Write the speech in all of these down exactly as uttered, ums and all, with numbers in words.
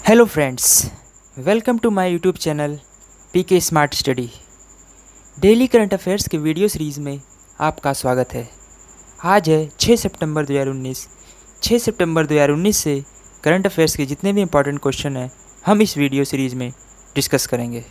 Hello friends, welcome to my YouTube channel P K smart study. Daily current affairs के video series में आपका स्वागत है। आज है छह सितंबर दो हज़ार उन्नीस। छह सितंबर दो हज़ार उन्नीस से करंट अफेयर्स के जितने भी इंपॉर्टेंट क्वेश्चन हैं हम इस वीडियो सीरीज़ में डिस्कस करेंगे।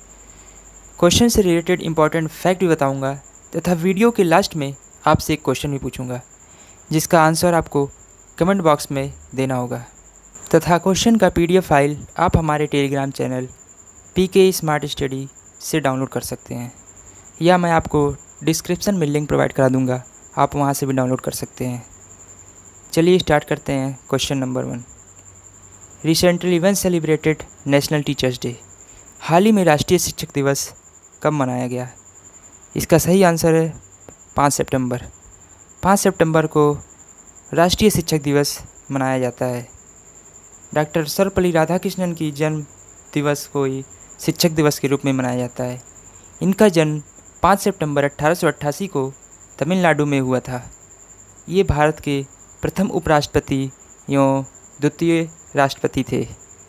क्वेश्चन से रिलेटेड इंपॉर्टेंट फैक्ट भी बताऊँगा तथा वीडियो के लास्ट में आपसे एक क्वेश्चन भी पूछूँगा जिसका आंसर आपको कमेंट बॉक्स में देना होगा। तथा क्वेश्चन का पीडीएफ फाइल आप हमारे Telegram channel P K smart study से डाउनलोड कर सकते हैं, या मैं आपको डिस्क्रिप्शन में लिंक प्रोवाइड करा दूंगा, आप वहां से भी डाउनलोड कर सकते हैं। चलिए स्टार्ट करते हैं। Question number one, recently one celebrated national teachers day. हाल ही में राष्ट्रीय शिक्षक दिवस कब मनाया गया? इसका सही आंसर है पाँच सितंबर। पाँच सितंबर को राष्ट्रीय शिक्षक दिवस मनाया जाता है। डॉक्टर सर्वपल्ली राधाकृष्णन की जन्म दिवस को ही शिक्षक दिवस के रूप में मनाया जाता है। इनका जन्म पाँच सितंबर अठारह सौ अट्ठासी को तमिलनाडु में हुआ था। ये भारत के प्रथम उपराष्ट्रपति एवं द्वितीय राष्ट्रपति थे।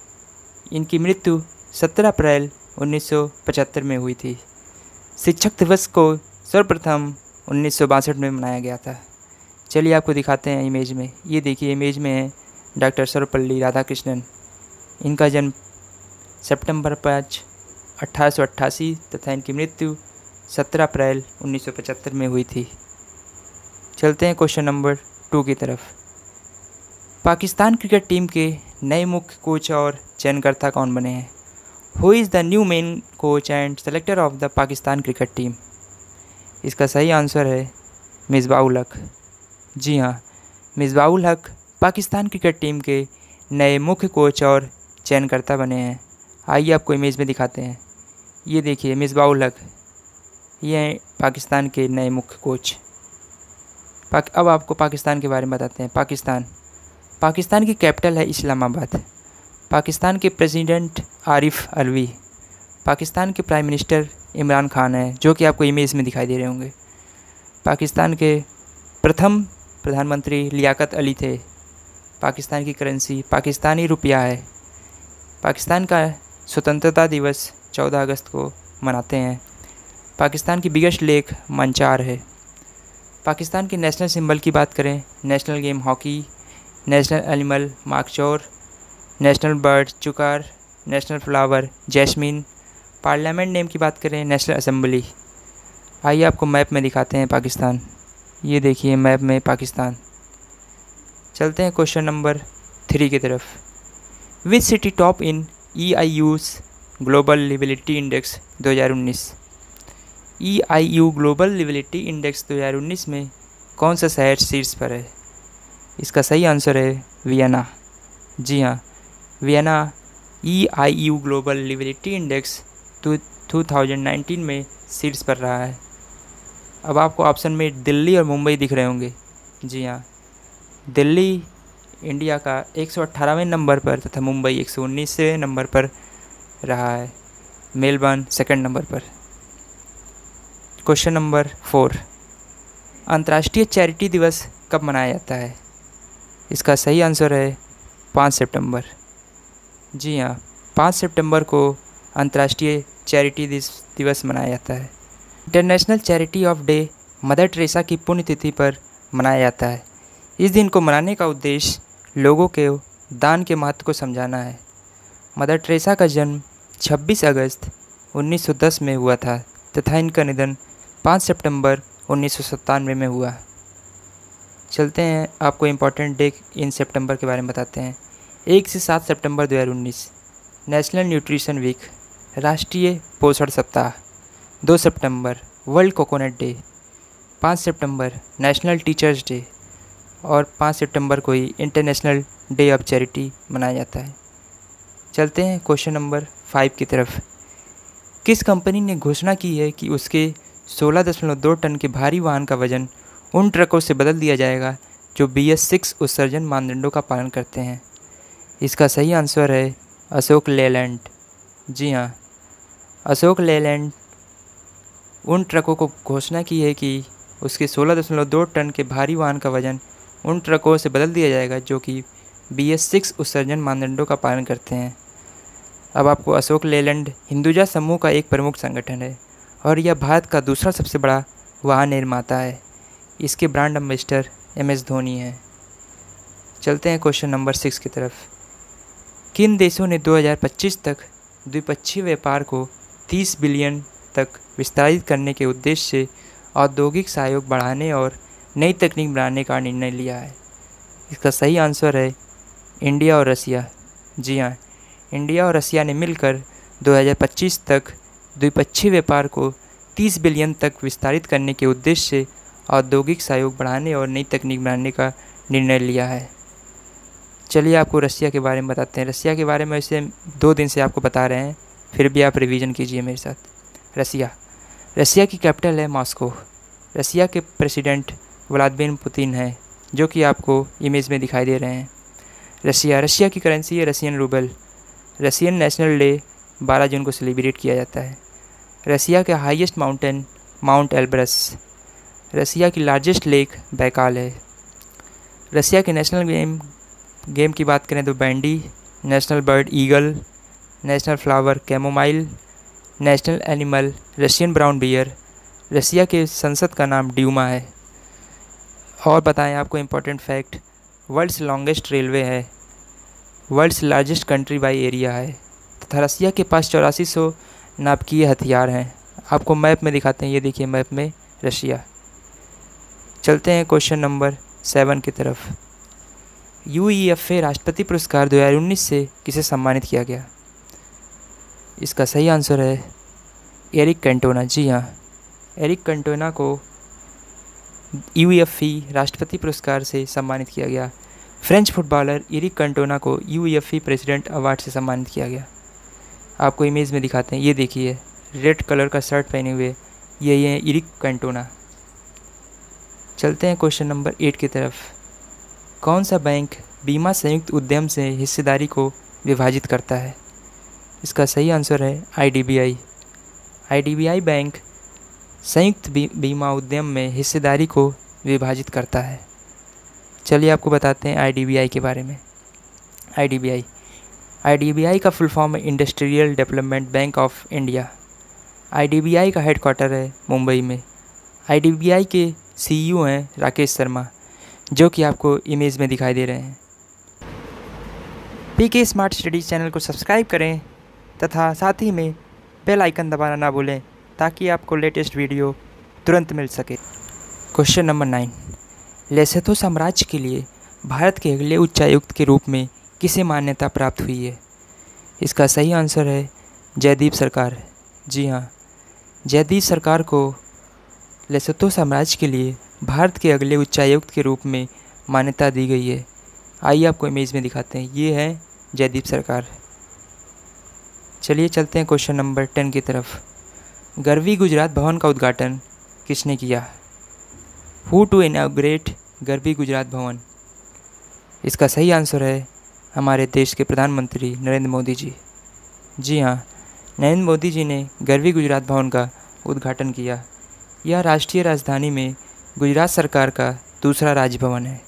इनकी मृत्यु सत्रह अप्रैल उन्नीस सौ पचहत्तर में हुई थी। शिक्षक दिवस को सर्वप्रथम उन्नीस सौ बासठ में मनाया गया था। चलिए आपको दिखाते हैं इमेज में। ये देखिए, इमेज में है डॉक्टर सर्वपल्ली राधाकृष्णन। इनका जन्म सितंबर पाँच अठारह सौ अट्ठासी तथा इनकी मृत्यु सत्रह अप्रैल उन्नीस सौ पचहत्तर में हुई थी। चलते हैं क्वेश्चन नंबर टू की तरफ। पाकिस्तान क्रिकेट टीम के नए मुख्य कोच और चयनकर्ता कौन बने हैं? Who is the new main coach and selector of the Pakistan cricket team? इसका सही आंसर है मिसबाह-उल हक। जी हाँ, मिसबाह-उल हक पाकिस्तान क्रिकेट टीम के नए मुख्य कोच और चयनकर्ता बने हैं। आइए आपको इमेज में दिखाते हैं। ये देखिए, मिसबाह-उल हक, ये हैं पाकिस्तान के नए मुख्य कोच। पाक अब आपको पाकिस्तान के बारे में बताते हैं। पाकिस्तान पाकिस्तान की कैपिटल है इस्लामाबाद। पाकिस्तान के प्रेसिडेंट आरिफ अलवी। पाकिस्तान के प्राइम मिनिस्टर इमरान खान है, जो कि आपको इमेज में दिखाई दे रहे होंगे। पाकिस्तान के प्रथम प्रधानमंत्री लियाकत अली थे। पाकिस्तान की करेंसी पाकिस्तानी रुपया है। पाकिस्तान का स्वतंत्रता दिवस चौदह अगस्त को मनाते हैं। पाकिस्तान की बिगेस्ट लेक मंचार है। पाकिस्तान के नेशनल सिंबल की बात करें, national game hockey, national animal markhor, national bird chukar, national flower jasmine. Parliament name की बात करें, नेशनल असेंबली। आइए आपको मैप में दिखाते हैं पाकिस्तान। ये देखिए, मैप में पाकिस्तान। चलते हैं क्वेश्चन नंबर थ्री की तरफ। Which city top in E I U's global liveability index दो हज़ार उन्नीस? E I U global liveability index दो हज़ार उन्नीस में कौन सा शहर शीर्ष पर है? इसका सही आंसर है वियना। जी हाँ, Vienna E I U global liveability index दो हज़ार उन्नीस में शीर्ष पर रहा है। अब आपको ऑप्शन में दिल्ली और मुंबई दिख रहे होंगे। जी हाँ, दिल्ली इंडिया का एक सौ अठारहवें नंबर पर तथा मुंबई एक सौ उन्नीसवें नंबर पर रहा है। मेलबर्न सेकंड नंबर पर। क्वेश्चन नंबर फोर, अंतर्राष्ट्रीय चैरिटी दिवस कब मनाया जाता है? इसका सही आंसर है पाँच सितंबर। जी हाँ, पाँच सितंबर को अंतर्राष्ट्रीय चैरिटी दिवस मनाया जाता है। International charity of day Mother Teresa की पुण्यतिथि पर मनाया जाता है। इस दिन को मनाने का उद्देश्य लोगों के दान के महत्व को समझाना है। मदर टेरेसा का जन्म छब्बीस अगस्त उन्नीस सौ दस में हुआ था तथा इनका निधन पाँच सितंबर उन्नीस सौ सत्तानवे में हुआ। चलते हैं, आपको इम्पोर्टेंट डे इन सितंबर के बारे में बताते हैं। एक से सात सितंबर दो हज़ार उन्नीस नेशनल न्यूट्रिशन वीक, राष्ट्रीय पोषण सप्ताह। दो सितंबर वर्ल्ड कोकोनट डे। पाँच सितंबर नेशनल टीचर्स डे और पाँच सितंबर को ही इंटरनेशनल डे ऑफ चैरिटी मनाया जाता है। चलते हैं क्वेश्चन नंबर फाइव की तरफ। किस कंपनी ने घोषणा की है कि उसके सोलह दशमलव दो टन के भारी वाहन का वजन उन ट्रकों से बदल दिया जाएगा जो बी एस सिक्स उत्सर्जन मानदंडों का पालन करते हैं? इसका सही आंसर है अशोक लेलैंड। जी हाँ, अशोक लेलैंड उन ट्रकों को घोषणा की है कि उसके सोलह दशमलव दो टन के भारी वाहन का वजन उन ट्रकों से बदल दिया जाएगा जो कि बी एस सिक्स उत्सर्जन मानदंडों का पालन करते हैं। अब आपको अशोक लेलैंड हिंदुजा समूह का एक प्रमुख संगठन है और यह भारत का दूसरा सबसे बड़ा वाहन निर्माता है। इसके brand ambassador M S Dhoni हैं। चलते हैं क्वेश्चन नंबर सिक्स की तरफ। किन देशों ने दो हज़ार पच्चीस तक द्विपक्षीय व्यापार को तीस बिलियन तक विस्तारित करने के उद्देश्य से औद्योगिक सहयोग बढ़ाने और नई तकनीक बनाने का निर्णय लिया है? इसका सही आंसर है इंडिया और रसिया। जी हाँ, इंडिया और रसिया ने मिलकर दो हज़ार पच्चीस तक द्विपक्षीय व्यापार को तीस बिलियन तक विस्तारित करने के उद्देश्य से औद्योगिक सहयोग बढ़ाने और नई तकनीक बनाने का निर्णय लिया है। चलिए आपको रसिया के बारे में बताते हैं। रसिया के बारे में वैसे दो दिन से आपको बता रहे हैं, फिर भी आप रिवीजन कीजिए मेरे साथ। रसिया रसिया की कैपिटल है मॉस्को। रसिया के प्रेसिडेंट व्लादिमीर पुतिन है, जो कि आपको इमेज में दिखाई दे रहे हैं। रसिया रशिया की करेंसी है Russian rouble. Russian national day बारह जून को सेलिब्रेट किया जाता है। रसिया के highest mountain Mount Elbrus. Russia की लार्जेस्ट लेक बैकाल है। रसिया के नेशनल गेम गेम की बात करें तो bandy, national bird eagle, national flower chamomile, national animal Russian brown bear. Russia के संसद का नाम ड्यूमा है। और बताएं आपको important fact, world's longest railway है, world's largest country by area है तथा रसिया के पास चौरासी सौ नाभिकीय हथियार हैं। आपको मैप में दिखाते हैं, ये देखिए मैप में रशिया। चलते हैं क्वेश्चन नंबर सेवन की तरफ। यू ई एफ ए राष्ट्रपति पुरस्कार दो हज़ार उन्नीस से किसे सम्मानित किया गया? इसका सही आंसर है एरिक कैंटोना। जी हाँ, एरिक कैंटोना को यू ई एफ ई राष्ट्रपति पुरस्कार से सम्मानित किया गया। फ्रेंच फुटबॉलर एरिक कैंटोना को U E F E president award से सम्मानित किया गया। आपको इमेज में दिखाते हैं, ये देखिए रेड कलर का शर्ट पहने हुए ये ये एरिक कैंटोना। चलते हैं क्वेश्चन नंबर एट की तरफ। कौन सा बैंक बीमा संयुक्त उद्यम से हिस्सेदारी को विभाजित करता है? इसका सही आंसर है I D B I. I D B I bank संयुक्त बीमा उद्यम में हिस्सेदारी को विभाजित करता है। चलिए आपको बताते हैं आई डी बी आई के बारे में। I D B I I D B I का फुल फॉर्म है industrial development bank of India. I D B I का हेडक्वार्टर है मुंबई में। आई डी बी आई के सी ई ओ हैं राकेश शर्मा, जो कि आपको इमेज में दिखाई दे रहे हैं। P K smart studies channel को सब्सक्राइब करें तथा साथ ही में बेल आइकन दबाना ना भूलें, ताकि आपको लेटेस्ट वीडियो तुरंत मिल सके। Question number nine. लेसोथो साम्राज्य के लिए भारत के अगले उच्चायुक्त के रूप में किसे मान्यता प्राप्त हुई है? इसका सही आंसर है जयदीप सरकार। जी हाँ, जयदीप सरकार को लेसोथो साम्राज्य के लिए भारत के अगले उच्चायुक्त के रूप में मान्यता दी गई है। आइए आपको इमेज में दिखाते हैं, ये है जयदीप सरकार। चलिए चलते हैं क्वेश्चन नंबर टेन की तरफ। गरवी गुजरात भवन का उद्घाटन किसने किया? Who to inaugurate Garvi Gujarat Bhavan? इसका सही आंसर है हमारे देश के प्रधानमंत्री नरेंद्र मोदी जी। जी हाँ, नरेंद्र मोदी जी ने गरवी गुजरात भवन का उद्घाटन किया। यह राष्ट्रीय राजधानी में गुजरात सरकार का दूसरा राजभवन है।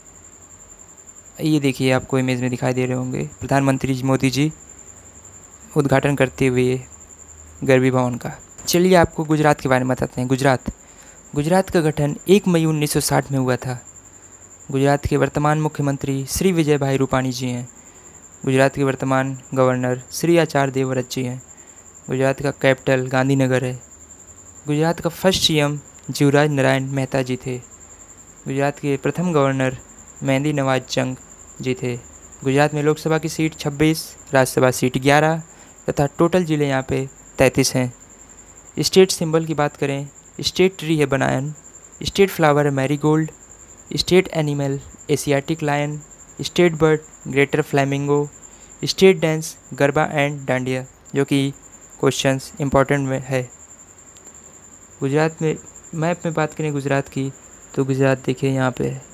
ये देखिए आपको इमेज में दिखाई दे रहे होंगे प्रधानमंत्री मोदी जी उद्घाटन करते हुए गरवी भवन का। चलिए आपको गुजरात के बारे में बताते हैं। गुजरात गुजरात का गठन एक मई उन्नीस सौ साठ में हुआ था। गुजरात के वर्तमान मुख्यमंत्री श्री विजय भाई रूपाणी जी हैं। गुजरात के वर्तमान गवर्नर श्री आचार्य देवव्रत जी हैं। गुजरात का कैपिटल गांधीनगर है। गुजरात का first C M Jivraj Narayan Mehta ji थे। गुजरात के प्रथम गवर्नर मेहंदी नवाज जंग जी थे। गुजरात में लोकसभा की सीट छब्बीस, राज्यसभा सीट ग्यारह तथा टोटल ज़िले यहाँ पे तैंतीस हैं। स्टेट सिंबल की बात करें, स्टेट ट्री है बनायन, स्टेट फ्लावर है marigold, state animal Asiatic lion, state bird greater flamingo, state dance garba and dandiya, जो कि क्वेश्चंस इंपॉर्टेंट में है। गुजरात में मैप में बात करें गुजरात की, तो गुजरात देखिए यहाँ पे है।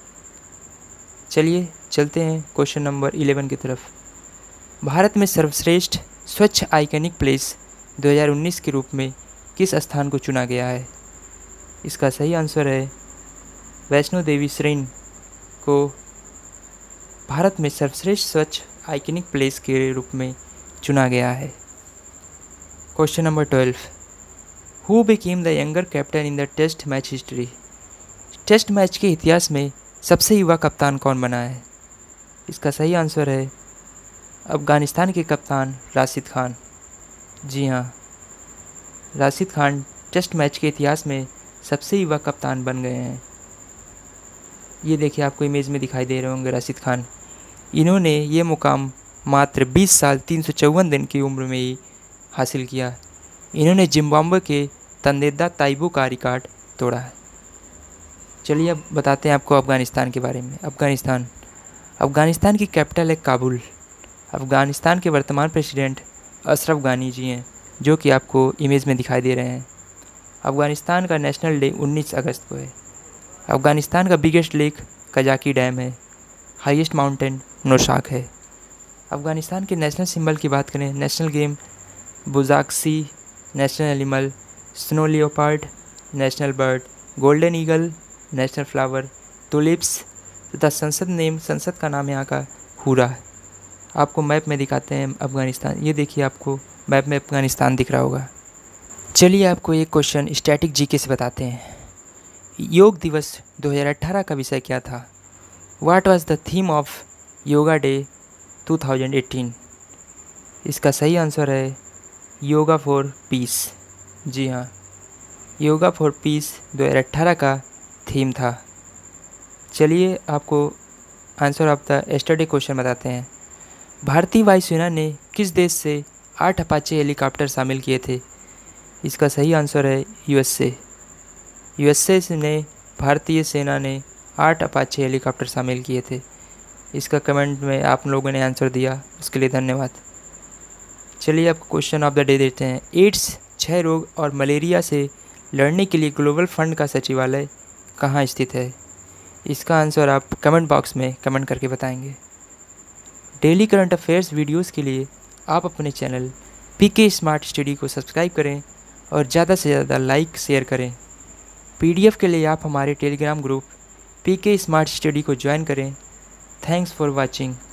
चलिए चलते हैं क्वेश्चन नंबर इलेवन की तरफ। भारत में सर्वश्रेष्ठ स्वच्छ आइकनिक प्लेस दो हज़ार उन्नीस के रूप में किस स्थान को चुना गया है? इसका सही आंसर है वैष्णो देवी श्रृंग को भारत में सर्वश्रेष्ठ स्वच्छ आइकनिक प्लेस के रूप में चुना गया है। Question number twelve, who became the younger captain in the test match history? Test match के इतिहास में सबसे युवा कप्तान कौन बना है? इसका सही आंसर है अफ़गानिस्तान के कप्तान राशिद खान। जी हाँ, राशिद खान टेस्ट मैच के इतिहास में सबसे युवा कप्तान बन गए हैं। ये देखिए, आपको इमेज में दिखाई दे रहे होंगे राशिद खान। इन्होंने ये मुकाम मात्र बीस साल तीन सौ चौवन दिन की उम्र में ही हासिल किया। इन्होंने जिम्बाब्वे के तंदेदा ताइबू का रिकॉर्ड तोड़ा है। चलिए अब बताते हैं आपको अफ़गानिस्तान के बारे में। अफ़गानिस्तान अफ़गानिस्तान की कैपिटल है काबुल। अफ़गानिस्तान के वर्तमान प्रेसिडेंट अशरफ गानी जी हैं, जो कि आपको इमेज में दिखाई दे रहे हैं। अफ़गानिस्तान का नेशनल डे उन्नीस अगस्त को है। अफ़गानिस्तान का बिगेस्ट लेक कजाकी डैम है। हाईएस्ट माउंटेन नौशाक है। अफ़गानिस्तान के नेशनल सिंबल की बात करें, national game buzkashi, national animal snow leopard, national bird golden eagle, national flower tulips तथा संसद नेम संसद का नाम यहाँ का हुरा है। आपको मैप में दिखाते हैं अफ़गानिस्तान। ये देखिए, आपको मैप में अफ़गानिस्तान दिख रहा होगा। चलिए आपको एक क्वेश्चन स्टैटिक जीके से बताते हैं। योग दिवस दो हज़ार अठारह का विषय क्या था? What was the theme of yoga day दो हज़ार अठारह? इसका सही आंसर है योगा फॉर पीस। जी हाँ, योगा फॉर पीस दो हज़ार अठारह का थीम था। चलिए आपको answer of the yesterday question बताते हैं। भारतीय वायुसेना ने किस देश से आठ अपाचे हेलीकॉप्टर शामिल किए थे? इसका सही आंसर है यूएसए। यूएसए ने भारतीय सेना ने आठ अपाचे हेलीकॉप्टर शामिल किए थे। इसका कमेंट में आप लोगों ने आंसर दिया, उसके लिए धन्यवाद। चलिए आपको क्वेश्चन ऑफ द डे देते हैं। एड्स, क्षय रोग और मलेरिया से लड़ने के लिए ग्लोबल फंड का सचिवालय कहाँ स्थित है? इसका आंसर आप कमेंट बॉक्स में कमेंट करके बताएंगे। डेली करंट अफेयर्स वीडियोस के लिए आप अपने चैनल पीके स्मार्ट स्टडी को सब्सक्राइब करें और ज़्यादा से ज़्यादा लाइक शेयर करें। पीडीएफ के लिए आप हमारे Telegram group P K smart study को ज्वाइन करें। Thanks for watching.